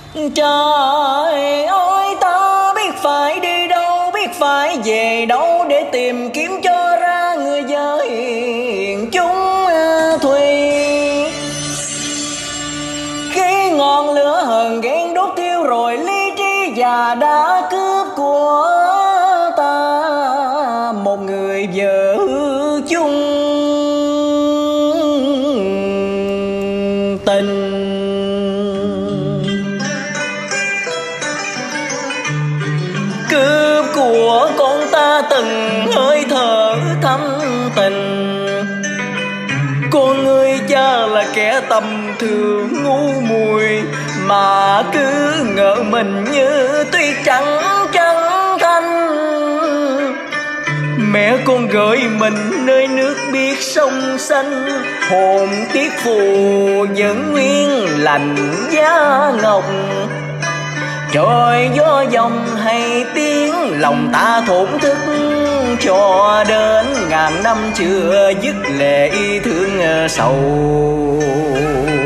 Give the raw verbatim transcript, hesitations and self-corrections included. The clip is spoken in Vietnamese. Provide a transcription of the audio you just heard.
Trời ơi ta biết phải đi đâu, biết phải về đâu để tìm kiếm cho ra người vợ hiền chúng thùy. Khi ngọn lửa hờn ghen đốt thiêu rồi lý trí và đã cướp của ta một người vợ chung tình. Cướp của con ta từng hơi thở thâm tình, con người cha là kẻ tầm thường ngu muội mà cứ ngỡ mình như tuy trắng trắng thanh. Mẹ con gửi mình nơi nước biếc sông xanh, hồn tiếc phù vẫn nguyên lành giá ngọc. Trời gió dòng hay tiếng lòng ta thổn thức, cho đến ngàn năm chưa dứt lệ thương sầu.